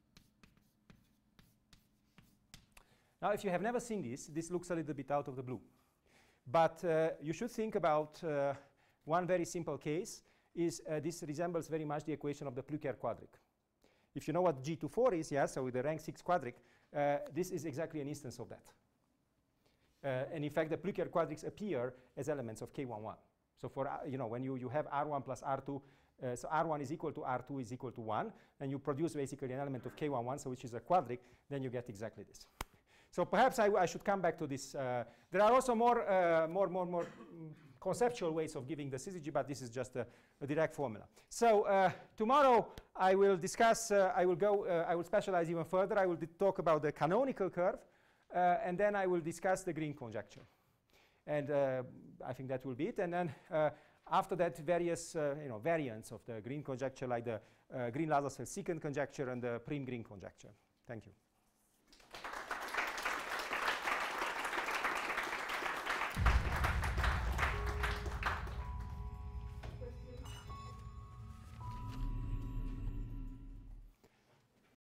Now, if you have never seen this looks a little bit out of the blue. But you should think about one very simple case. This resembles very much the equation of the Plücker quadric. If you know what G24 is, yeah, so with the rank 6 quadric, this is exactly an instance of that. And in fact, the Plücker quadrics appear as elements of K11. So for, when you have R1 plus R2, so R1 is equal to R2 is equal to 1, and you produce basically an element of K11, so which is a quadric, then you get exactly this. So perhaps I should come back to this. There are also more conceptual ways of giving the syzygy, but this is just a direct formula. So tomorrow I will discuss, I will specialize even further. I will talk about the canonical curve, and then I will discuss the green conjecture. And I think that will be it. And then after that, various variants of the green conjecture, like the Green-Lazarsfeld secant conjecture and the Prim-Green conjecture. Thank you.